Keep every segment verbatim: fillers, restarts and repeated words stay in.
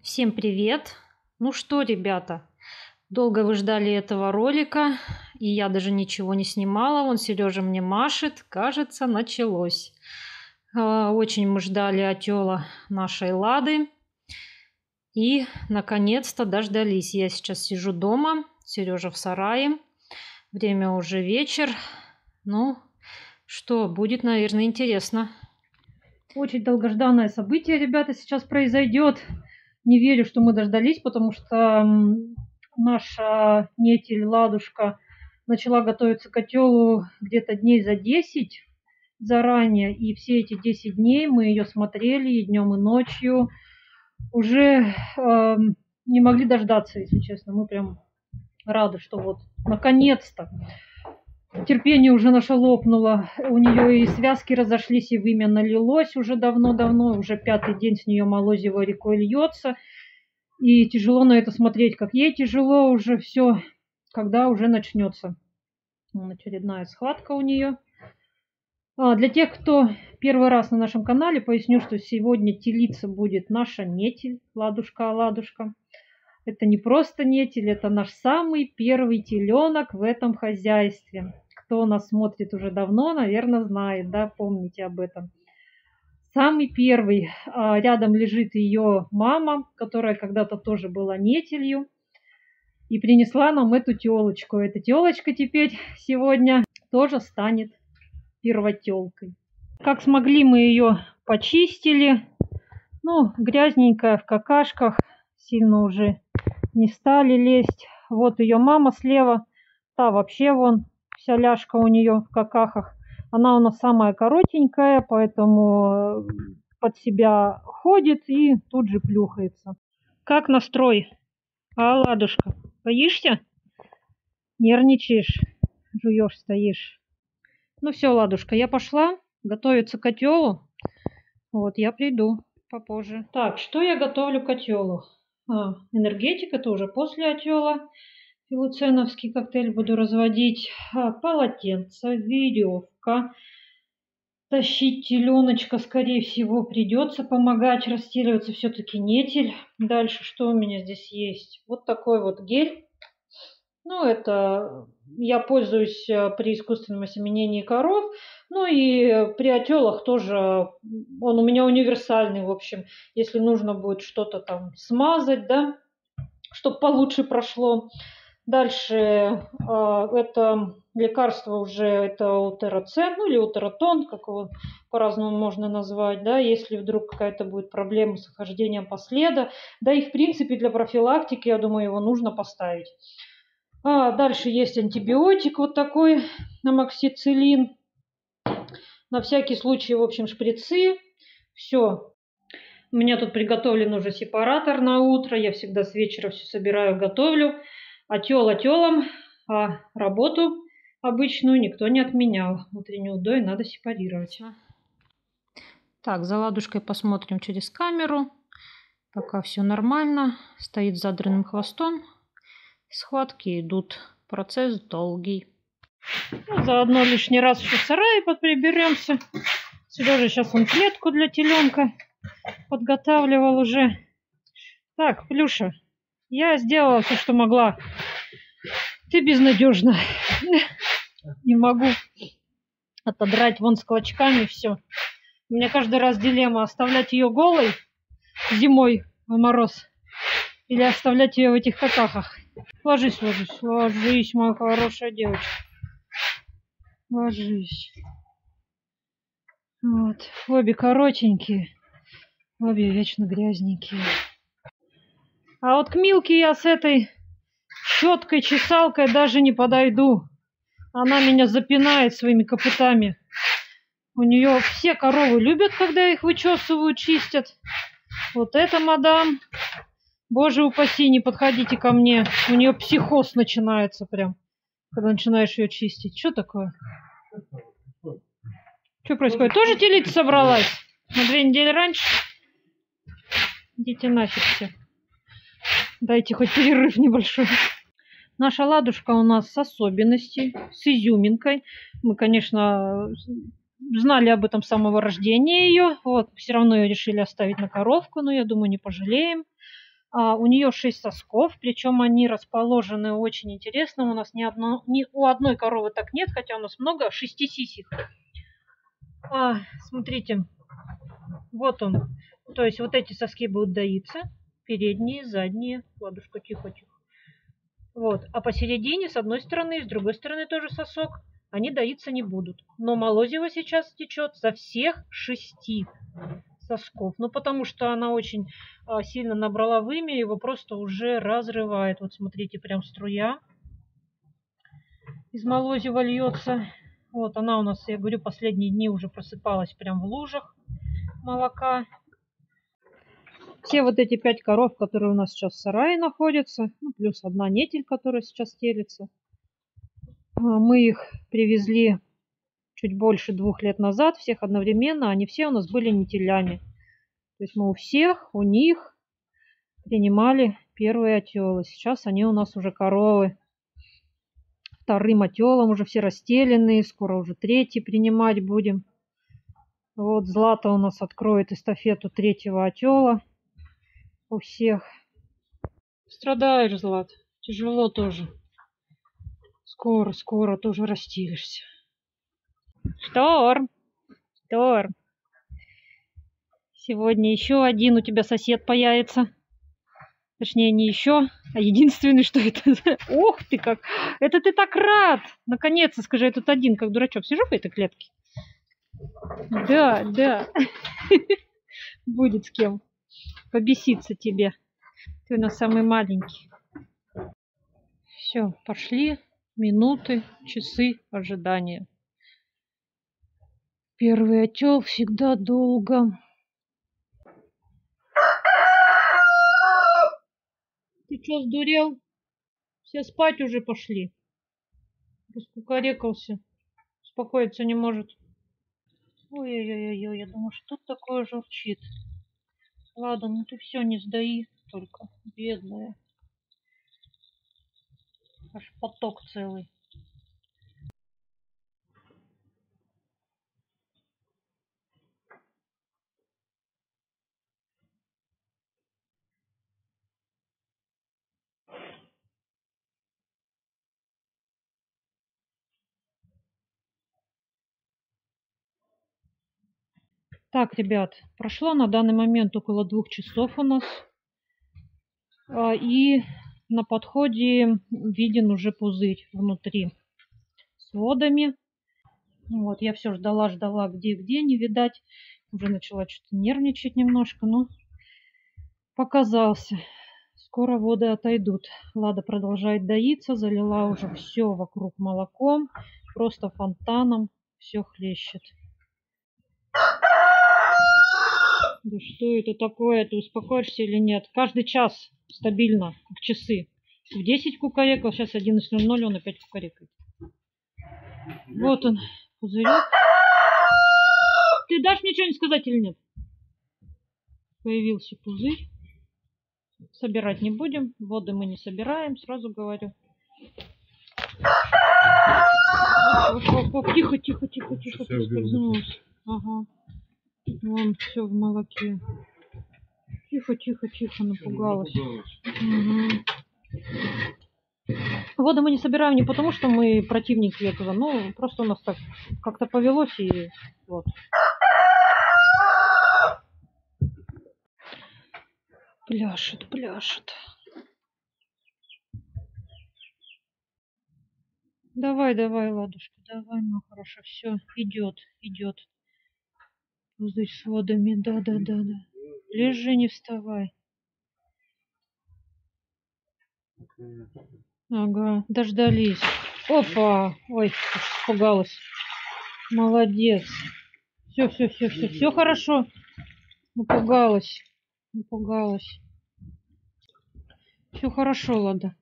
Всем привет! Ну что, ребята, долго вы ждали этого ролика, и я даже ничего не снимала. Вон Сережа мне машет, кажется, началось. Очень мы ждали отела нашей Лады, и наконец-то дождались. Я сейчас сижу дома, Сережа в сарае, время уже вечер. Ну что, будет, наверное, интересно. Очень долгожданное событие, ребята, сейчас произойдет. Не верю, что мы дождались, потому что наша нетель Ладушка начала готовиться к котелу где-то дней за десять заранее. И все эти десять дней мы ее смотрели и днем, и ночью. Уже э, не могли дождаться, если честно. Мы прям рады, что вот наконец-то. Терпение уже наше лопнуло. У нее и связки разошлись, и вымя налилось уже давно-давно. Уже пятый день с нее молозиво рекой льется. И тяжело на это смотреть, как ей тяжело уже все, когда уже начнется. Очередная схватка у нее. А, для тех, кто первый раз на нашем канале, поясню, что сегодня телиться будет наша нетель, Ладушка-Ладушка. Это не просто нетель, это наш самый первый теленок в этом хозяйстве. Кто нас смотрит уже давно, наверное, знает, да, помните об этом. Самый первый. Рядом лежит ее мама, которая когда-то тоже была нетелью, и принесла нам эту телочку. Эта телочка теперь сегодня тоже станет первотелкой. Как смогли, мы ее почистили. Ну, грязненькая, в какашках, сильно уже не стали лезть. Вот ее мама слева, та вообще вон вся ляжка у нее в какахах. Она у нас самая коротенькая, поэтому под себя ходит и тут же плюхается. Как настрой? А, Ладушка, боишься? Нервничаешь, жуешь, стоишь. Ну все, Ладушка, я пошла готовиться к котелу. Вот, я приду попозже. Так, что я готовлю к котелу? А, энергетик, это уже после отела. Филуценовский коктейль буду разводить. А, полотенце, веревка. Тащить теленочка, скорее всего, придется помогать расстеливаться. Все-таки нетель. Дальше что у меня здесь есть? Вот такой вот гель. Ну, это я пользуюсь при искусственном осеменении коров. Ну и при отелах тоже он у меня универсальный, в общем. Если нужно будет что-то там смазать, да, чтобы получше прошло. Дальше э, это лекарство уже, это утероцен, ну или утеротон, как его по-разному можно назвать, да, если вдруг какая-то будет проблема с охлаждением последа. Да и в принципе для профилактики, я думаю, его нужно поставить. А дальше есть антибиотик вот такой, амоксициллин. На всякий случай, в общем, шприцы. Все. У меня тут приготовлен уже сепаратор на утро. Я всегда с вечера все собираю, готовлю. Отел отелом, а работу обычную никто не отменял. Утренний удой надо сепарировать. Так, за Ладушкой посмотрим через камеру. Пока все нормально. Стоит задранным хвостом. Схватки идут. Процесс долгий. Ну, заодно лишний раз еще в сарае подприберемся. Сережа сейчас он клетку для теленка подготавливал уже. Так, Плюша, я сделала все, что могла. Ты безнадежна. Не могу отодрать вон с клочками все. У меня каждый раз дилемма: оставлять ее голой зимой в мороз или оставлять ее в этих какахах. Ложись, ложись, ложись, моя хорошая девочка. Ложись. Вот. Обе коротенькие, обе вечно грязненькие. А вот к Милке я с этой щеткой, чесалкой даже не подойду. Она меня запинает своими копытами. У нее все коровы любят, когда их вычесывают, чистят. Вот эта мадам, боже упаси, не подходите ко мне. У нее психоз начинается прям, когда начинаешь ее чистить. Что такое? Что происходит? Тоже телиться собралась? На две недели раньше? Идите нафиг все. Дайте хоть перерыв небольшой. Наша Ладушка у нас с особенностей, с изюминкой. Мы, конечно, знали об этом с самого рождения ее. Вот, все равно ее решили оставить на коровку, но я думаю, не пожалеем. А, у нее шесть сосков, причем они расположены очень интересно. У нас ни, одно, ни у одной коровы так нет, хотя у нас много, шести сисек. А, смотрите, вот он. То есть вот эти соски будут доиться. Передние, задние. Ладушка, тихо-тихо. Вот. А посередине, с одной стороны, и с другой стороны тоже сосок, они доиться не будут. Но молозиво сейчас течет со всех шести сосков. Ну, потому что она очень а, сильно набрала вымя, его просто уже разрывает. Вот смотрите, прям струя из молозива льется. Вот она у нас, я говорю, последние дни уже просыпалась прям в лужах молока. Все вот эти пять коров, которые у нас сейчас в сарае находятся, ну, плюс одна нетель, которая сейчас телится, мы их привезли чуть больше двух лет назад, всех одновременно, они все у нас были нетелями. То есть мы у всех, у них принимали первые отелы. Сейчас они у нас уже коровы. Вторым отелом уже все расстеленные, скоро уже третий принимать будем. Вот Злата у нас откроет эстафету третьего отела. У всех. Страдаешь, Злат. Тяжело тоже. Скоро, скоро тоже растилишься. Шторм. Шторм. Сегодня еще один у тебя сосед появится. Точнее, не еще, а единственный, что это... Ох ты как! Это ты так рад! Наконец-то, скажи, я тут один, как дурачок, сижу в этой клетке. Да, да. Будет с кем побеситься тебе. Ты у нас самый маленький. Все, пошли минуты, часы ожидания. Первый отел всегда долго. Ты что, сдурел? Все спать уже пошли. Раскукарекался. Успокоиться не может. Ой-ой-ой, я думаю, что тут такое журчит. Ладно, ну ты все не сдаи только, бедная. Аж поток целый. Так, ребят, прошло на данный момент около двух часов у нас. И на подходе виден уже пузырь внутри с водами. Вот, я все ждала, ждала, где-где, не видать. Уже начала что-то нервничать немножко, но показался. Скоро воды отойдут. Лада продолжает доиться, залила уже все вокруг молоком. Просто фонтаном все хлещет. Да что это такое? Ты успокоишься или нет? Каждый час стабильно, как часы. В десять кукарекал, сейчас одиннадцать ноль ноль, он опять кукарекает. Вот он, пузырек. Ты дашь мне что-нибудь сказать или нет? Появился пузырь. Собирать не будем. Воды мы не собираем, сразу говорю. Оп, оп, оп. Тихо, тихо, тихо, тихо. Поскользнулась. Ага. Вон все в молоке. Тихо, тихо, тихо, напугалась. Угу. Воду мы не собираем не потому, что мы противники этого. Ну, просто у нас так как-то повелось и вот. Пляшет, пляшет. Давай, давай, ладушка, давай, ну хорошо, все, идет, идет. Пузырь с водами, да, да, да, да. Лежи, не вставай. Ага, дождались. Опа, ой, испугалась. Молодец. Все, все, все, все, все хорошо. Напугалась. Напугалась. Все хорошо, Лада.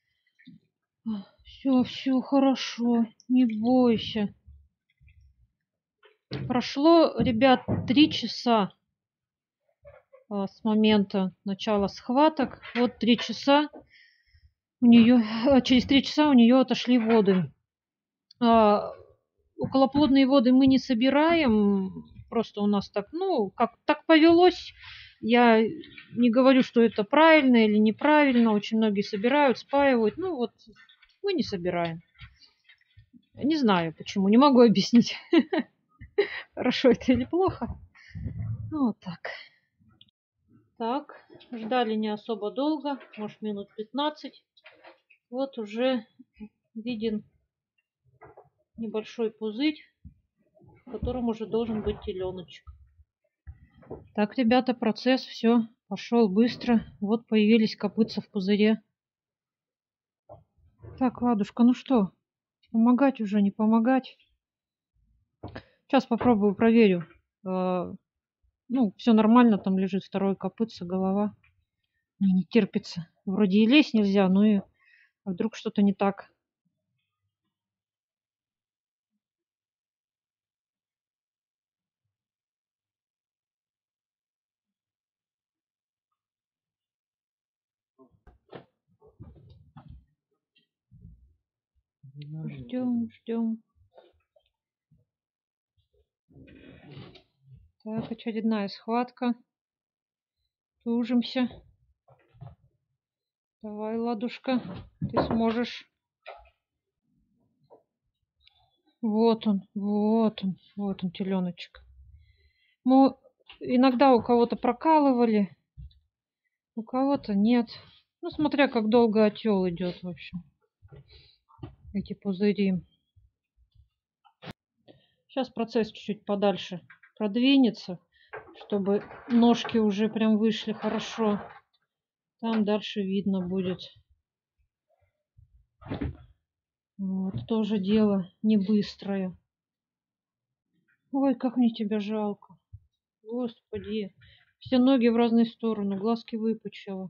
Все, все хорошо. Не бойся. Прошло, ребят, три часа а, с момента начала схваток. Вот три часа у нее, через три часа у нее отошли воды. А, околоплодные воды мы не собираем. Просто у нас так, ну, как так повелось. Я не говорю, что это правильно или неправильно. Очень многие собирают, спаивают. Ну вот мы не собираем. Не знаю почему, не могу объяснить, хорошо это или плохо. Ну вот так. Так, ждали не особо долго, может минут пятнадцать. Вот уже виден небольшой пузырь, в котором уже должен быть теленочек. Так, ребята, процесс все пошел быстро. Вот появились копытца в пузыре. Так, ладушка, ну что, помогать уже, не помогать? Сейчас попробую, проверю. Ну, все нормально, там лежит второй копытце, голова. Мне не терпится. Вроде и лезть нельзя, но и а вдруг что-то не так. Ждем, ждем. Так, очередная схватка. Тужимся. Давай, ладушка, ты сможешь. Вот он, вот он, вот он, теленочек. Мы иногда у кого-то прокалывали, у кого-то нет. Ну, смотря как долго отел идет, в общем. Эти пузыри. Сейчас процесс чуть-чуть подальше продвинется, чтобы ножки уже прям вышли хорошо. Там дальше видно будет. Вот, тоже дело не быстрое. Ой, как мне тебя жалко. Господи. Все ноги в разные стороны, глазки выпучила.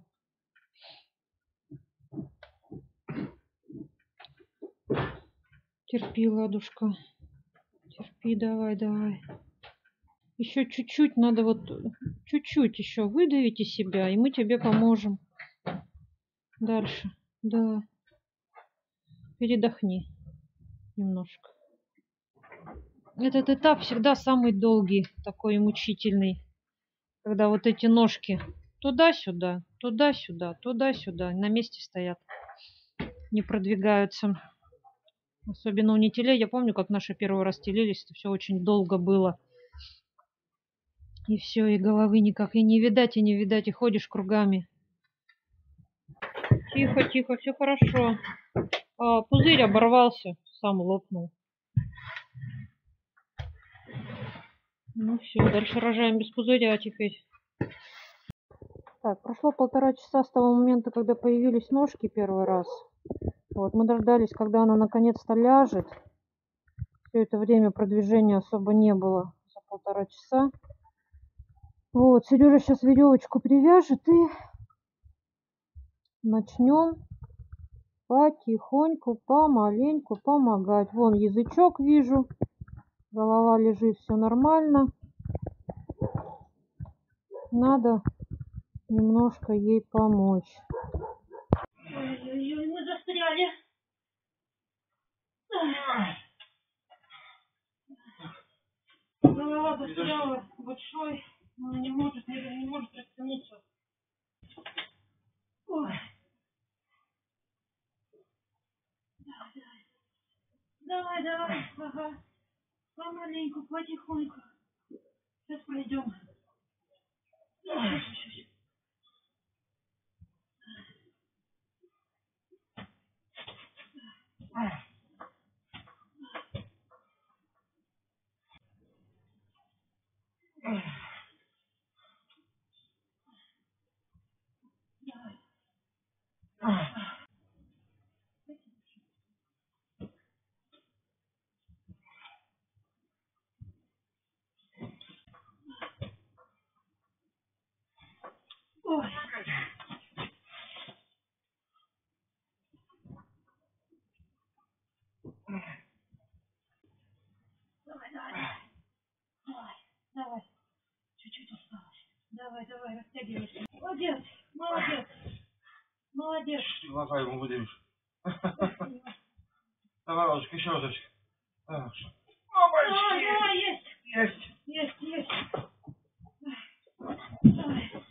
Терпи, ладушка. Терпи, давай, давай. Еще чуть-чуть надо вот, чуть-чуть еще выдавить из себя, и мы тебе поможем. Дальше, да. Передохни немножко. Этот этап всегда самый долгий, такой мучительный. Когда вот эти ножки туда-сюда, туда-сюда, туда-сюда, на месте стоят, не продвигаются. Особенно у нетелей. Я помню, как наши первый раз телились, это все очень долго было. И все, и головы никак и не видать, и не видать, и ходишь кругами. Тихо, тихо, все хорошо. А, пузырь оборвался, сам лопнул. Ну все, дальше рожаем без пузыря теперь. Так, прошло полтора часа с того момента, когда появились ножки первый раз. Вот, мы дождались, когда она наконец-то ляжет. Все это время продвижения особо не было за полтора часа. Вот, Сережа сейчас веревочку привяжет и начнем потихоньку, помаленьку помогать. Вон язычок вижу, голова лежит, все нормально. Надо немножко ей помочь. Ой-ой-ой, мы застряли. Голова застряла большой, но не может, не, не может растянуться. Ой. Давай, давай, ага. Помаленьку, потихоньку. Сейчас пройдем. Ой. Давай, давай. Давай, давай. Чуть-чуть осталось. Давай, давай, растягивайся. Молодец, молодец. Молодец. Глаза ему выдавишь. Давай, ложечка, еще разочек. Давай, давай, есть. Есть. Есть, есть. Давай.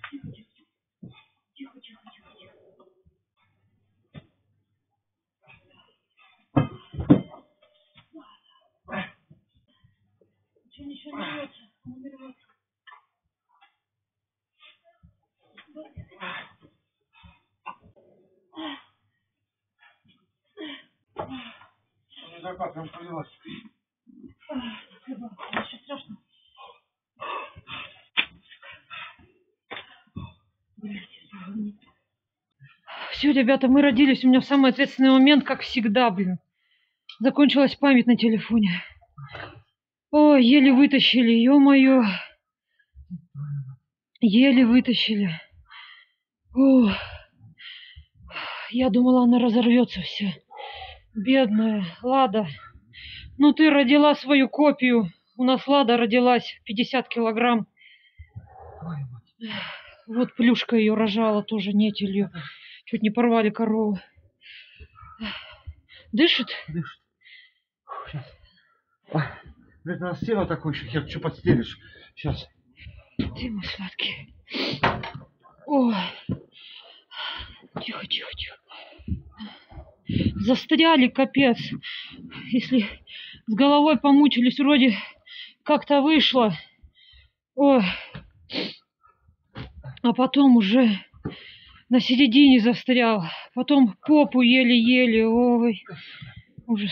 еще не рвется. Не рвется. Не закат, прям повелась. Сейчас страшно. Все, ребята, мы родились. У меня в самый ответственный момент, как всегда, блин. Закончилась память на телефоне. Ой, еле вытащили, ё-моё. Еле вытащили. Ох. Я думала, она разорвется вся. Бедная Лада. Ну ты родила свою копию. У нас Лада родилась пятьдесят килограмм. Вот Плюшка ее рожала тоже нетелью. Чуть не порвали корову. Дышит? Дышит. Сейчас. Блин, на стену такой еще хер, что подстелишь? Сейчас. Ты мой сладкий. Ой. Тихо, тихо, тихо. Застряли, капец. Если с головой помучились, вроде как-то вышло. Ой. А потом уже на середине застрял. Потом попу еле-еле. Ой. Ужас.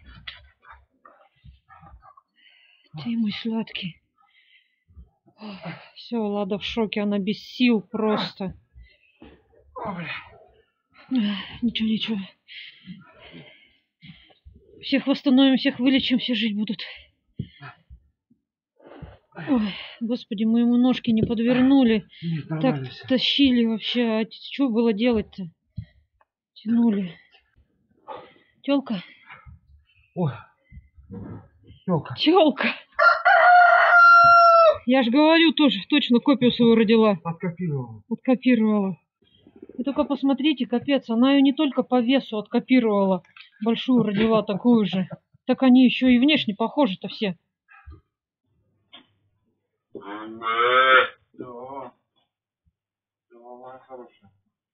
Ты мой сладкий. Все, Лада в шоке. Она без сил просто. Ничего, ничего. Всех восстановим, всех вылечим, все жить будут. Ой, господи, мы ему ножки не подвернули. Нет, так все. тащили вообще. А что было делать-то? Тянули. Тёлка? Ой. Тёлка. Тёлка. Я же говорю, тоже точно копию свою родила. Откопировала. Откопировала. И только посмотрите, капец, она ее не только по весу откопировала. Большую родила такую же. Так они еще и внешне похожи-то все. Да. Да, моя хорошая.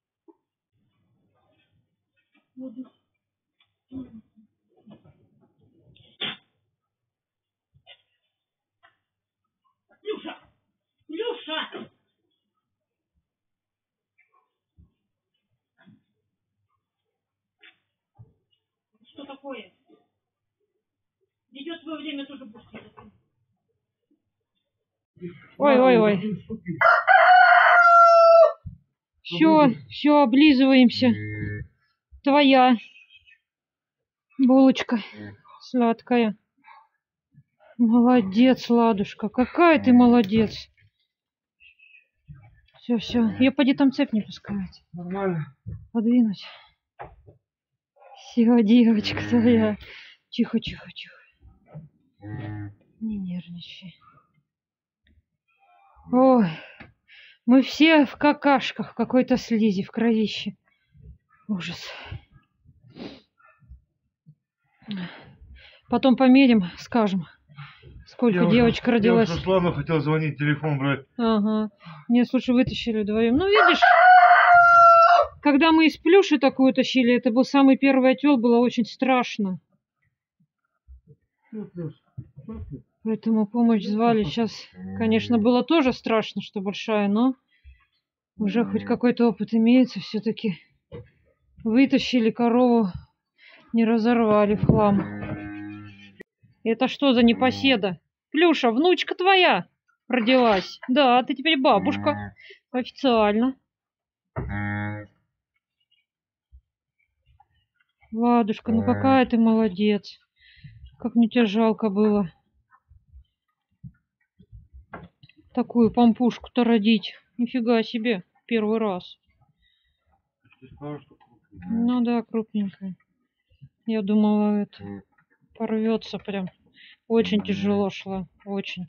Люша! Люша! Что такое? Идет свое время, тоже будешь. Ой, ой, ой. Все, все, облизываемся. Твоя булочка сладкая. Молодец, Ладушка. Какая ты молодец. Все, все. Ее поди там цепь не пускать. Нормально. Подвинуть. Все, девочка твоя. Тихо, тихо, тихо. Не нервничай. Ой, мы все в какашках, в какой-то слизи, в кровище. Ужас. Потом померим, скажем, сколько Я девочка уже, родилась. Я уже Руслану хотел звонить, телефон брать. Ага. Нет, слушай, вытащили вдвоем. Ну, видишь, когда мы из Плюши такую тащили, это был самый первый отел, было очень страшно. Поэтому помощь звали. Сейчас, конечно, было тоже страшно, что большая, но уже хоть какой-то опыт имеется. Все-таки вытащили корову, не разорвали в хлам. Это что за непоседа? Плюша, внучка твоя родилась. Да, ты теперь бабушка. Официально. Ладушка, ну какая ты молодец. Как мне тебя жалко было. Такую пампушку-то родить. Нифига себе. Первый раз. Ну да, крупненькая. Я думала, это порвется прям. Очень тяжело шла. Очень.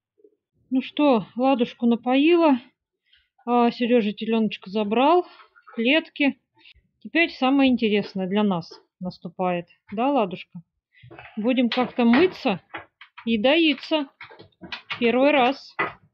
Ну что, Ладушку напоила, а Сережа теленочка забрал. клетке. Теперь самое интересное для нас наступает. Да, Ладушка? Будем как-то мыться и доиться. Первый раз.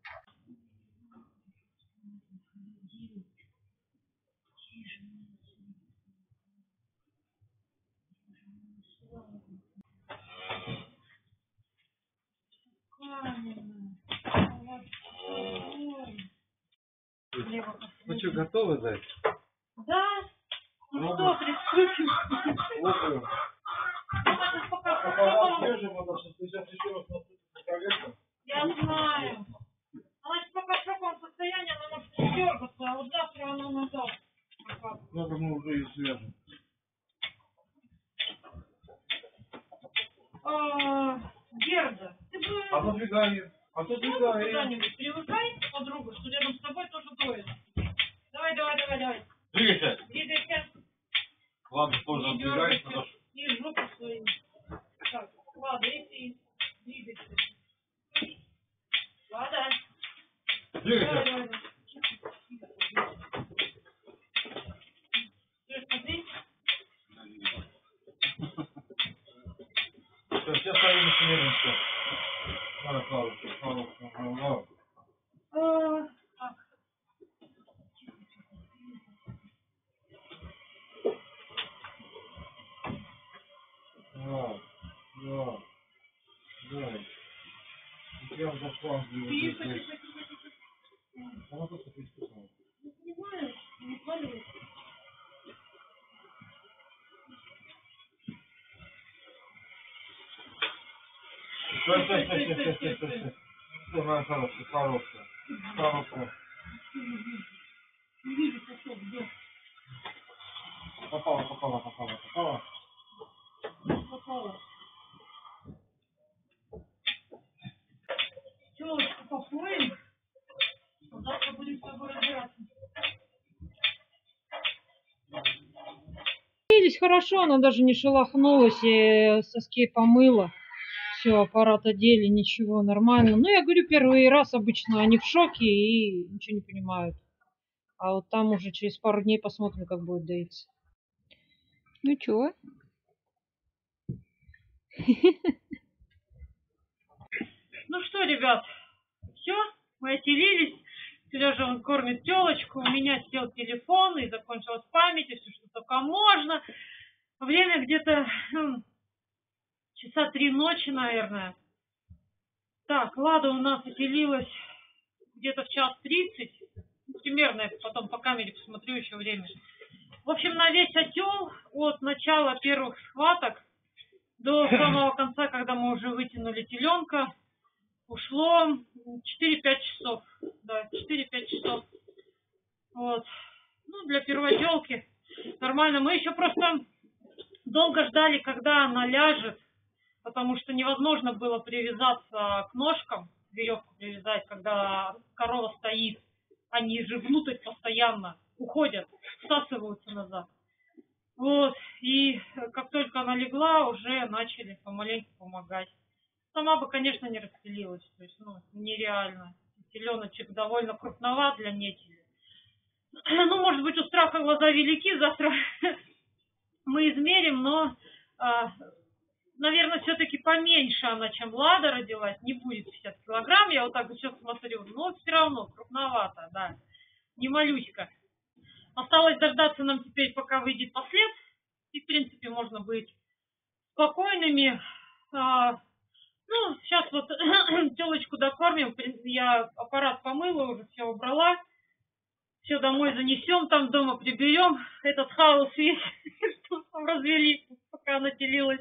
Ну что, готовы, Зайчик? Да. Ну что, приступим. Лопаю. Пока свежим, потому что сейчас еще раз наступит проверка. Я знаю. Она пока в таком состоянии, она может не дергаться, а вот завтра она назад. Завтра мы уже и свяжем. А, Герда, ты бы... Отодвигай ее. Отодвигай ее. Куда-нибудь привыкай, подруга, что рядом с тобой тоже доит. Давай, давай, давай, давай. Двигайся. Двигайся. Ладно, тоже Не отдвигайся. дергайся. И жопу свою. Так, ладно, иди. Двигайся. Ладно. Двигайся. Давай, давай, давай. Слышь, смотри. Все, все стоим смирно, все. Давай, Слава, Слава, Слава. А, так. Да, да, да. Прям за шлангом. Тихо, тихо, тихо, тихо. Она просто приступила. Не понимаешь, не сваливайся. Стой, стой, стой, стой, стой, стой, стой, стой. Все, моя хорошая, хорошая, хорошая. Не вижу, сосок, где? Попала, попала, попала, попала. Попала. Телочку попоем. Завтра будем с тобой разбираться. Хорошо, она даже не шелохнулась и соски помыла. Все, аппарат одели, ничего, нормально. Ну, я говорю, первый раз обычно они в шоке и ничего не понимают. А вот там уже через пару дней посмотрим, как будет доиться. Ну, чё? Ну что, ребят, все, мы отелились. Сережа он кормит телочку, у меня сел телефон и закончилась память, и все, что только можно. Время где-то ну, часа три ночи, наверное. Так, Лада у нас отелилась где-то в час тридцать. Примерно, я потом по камере посмотрю еще время. В общем, на весь отел от начала первых схваток до самого конца, когда мы уже вытянули теленка, ушло четыре-пять часов. Да, четыре-пять часов. Вот. Ну, для перводелки нормально. Мы еще просто долго ждали, когда она ляжет, потому что невозможно было привязаться к ножкам, веревку привязать, когда корова стоит. Они же внутрь постоянно уходят, всасываются назад. Вот. И как только она легла, уже начали помаленьку помогать. Сама бы, конечно, не расстелилась. То есть, ну, нереально. Теленочек довольно крупноват для нетели. Ну, может быть, у страха глаза велики. Завтра мы измерим, но, а, наверное, все-таки поменьше она, чем Лада родилась. Не будет пятьдесят килограмм. Я вот так вот сейчас смотрю. Но все равно крупновато, да. Не малюська. Осталось дождаться нам теперь, пока выйдет послед. И, в принципе, можно быть спокойными. А, ну, сейчас вот телочку докормим. Я аппарат помыла, уже все убрала. Все домой занесем, там дома приберем. Этот хаос весь, что там развели, пока она телилась.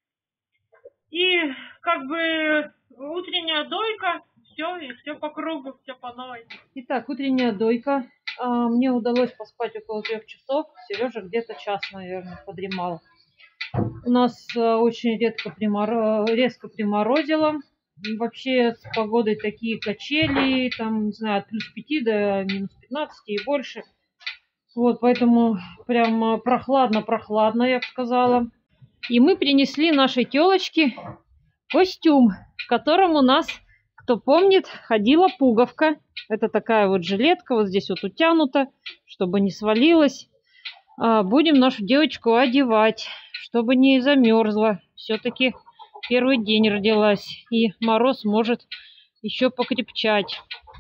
И как бы утренняя дойка. Все, и все по кругу, все по новой. Итак, утренняя дойка. А, мне удалось поспать около трех часов. Сережа где-то час, наверное, подремал. У нас а, очень редко примор... резко приморозило. И вообще с погодой такие качели, там, не знаю, от плюс пяти до минус пятнадцати и больше. Вот, поэтому прям прохладно-прохладно, я бы сказала. И мы принесли нашей телочке костюм, в котором у нас, кто помнит, ходила пуговка. Это такая вот жилетка, вот здесь вот утянута, чтобы не свалилась. А, будем нашу девочку одевать, чтобы не замерзла. Все-таки первый день родилась, и мороз может еще покрепчать.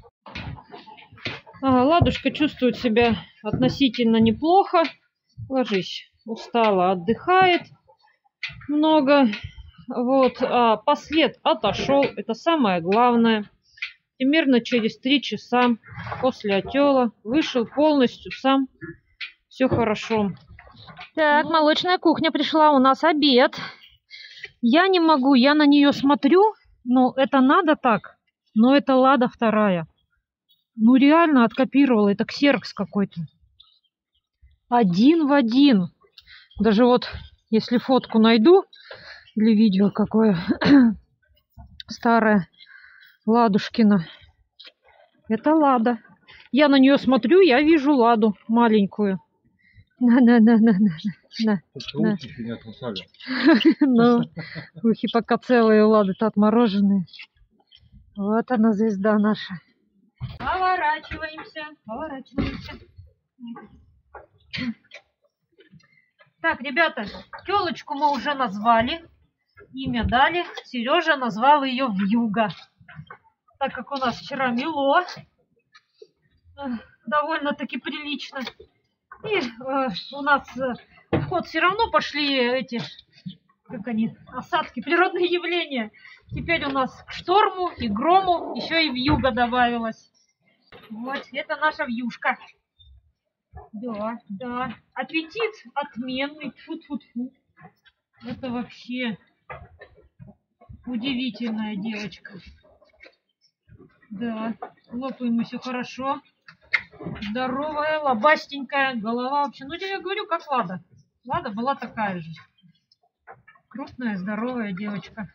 А, Ладушка чувствует себя относительно неплохо. Ложись, устала, отдыхает много. Вот, а послед отошел, это самое главное. Примерно через три часа после отела вышел полностью сам. Все хорошо. Так, молочная кухня пришла, у нас обед. Я не могу, я на нее смотрю, но это надо так. Но это Лада вторая. Ну реально откопировала, это ксерокс какой-то. Один в один. Даже вот, если фотку найду для видео, какое старое Ладушкина. Это Лада. Я на нее смотрю, я вижу Ладу маленькую. На-на-на-на-на. Ухи не откусали. Ну, ухи пока целые у Лады-то отмороженные. Вот она, звезда наша. Поворачиваемся, поворачиваемся. Так, ребята, телочку мы уже назвали. Имя дали. Сережа назвал ее Вьюга. Так как у нас вчера мело. Довольно-таки прилично. И э, у нас э, в ход все равно пошли эти, как они, осадки, природные явления. Теперь у нас к шторму и грому еще и вьюга добавилась. Вот, это наша вьюшка. Да, да. Аппетит отменный. Тьфу-тьфу-тьфу. Это вообще удивительная девочка. Да, лопаем мы все хорошо. Здоровая, лобастенькая, голова вообще. Ну, я говорю, как Лада. Лада была такая же. Крупная, здоровая девочка.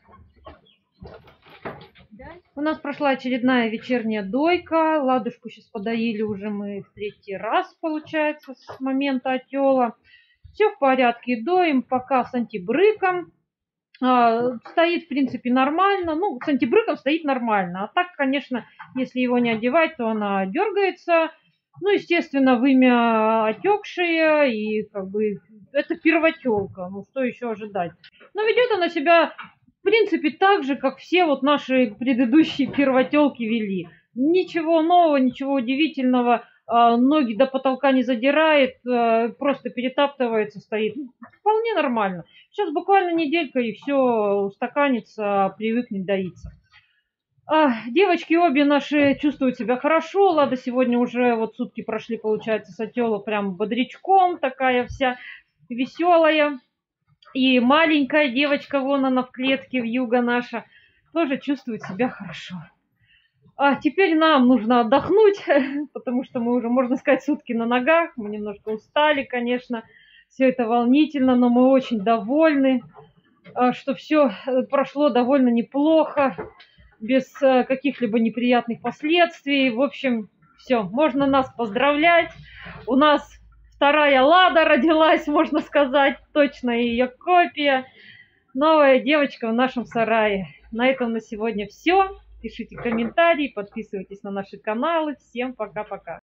Да? У нас прошла очередная вечерняя дойка. Ладушку сейчас подоили уже мы в третий раз, получается, с момента отела. Все в порядке. Доим пока с антибрыком. А, стоит, в принципе, нормально. Ну, с антибрыком стоит нормально. А так, конечно, если его не одевать, то она дергается. Ну, естественно, вымя отекшее, и как бы это первотелка. Ну, что еще ожидать? Но ведет она себя, в принципе, так же, как все вот наши предыдущие первотелки вели. Ничего нового, ничего удивительного. Ноги до потолка не задирает, просто перетаптывается, стоит. Вполне нормально. Сейчас буквально неделька, и все устаканится, привыкнет доиться. А, девочки обе наши чувствуют себя хорошо. Лада сегодня уже вот сутки прошли, получается, с отела прям бодрячком, такая вся веселая. И маленькая девочка, вон она в клетке, вьюга наша, тоже чувствует себя хорошо. А теперь нам нужно отдохнуть, потому что мы уже, можно сказать, сутки на ногах. Мы немножко устали, конечно. Все это волнительно, но мы очень довольны, что все прошло довольно неплохо, без каких-либо неприятных последствий. В общем, все, можно нас поздравлять. У нас вторая Лада родилась, можно сказать, точно ее копия. Новая девочка в нашем сарае. На этом на сегодня все. Пишите комментарии, подписывайтесь на наши каналы. Всем пока-пока.